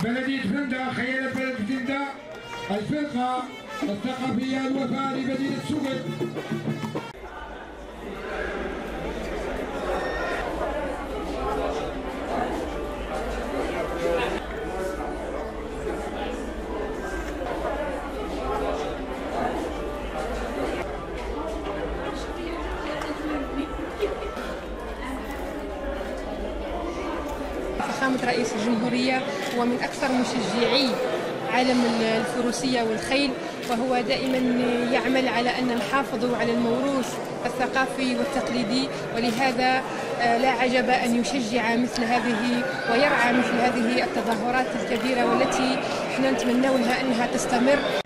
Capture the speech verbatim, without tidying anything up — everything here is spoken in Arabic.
بلدية فندق خيال بلد فندق الفرقة الثقافية الوفاء لمدينة سوق. فخامة رئيس الجمهورية هو من أكثر مشجعي عالم الفروسية والخيل، وهو دائما يعمل على أن نحافظ على الموروث الثقافي والتقليدي، ولهذا لا عجب أن يشجع مثل هذه ويرعى مثل هذه التظاهرات الكبيرة، والتي احنا نتمنى لها أنها تستمر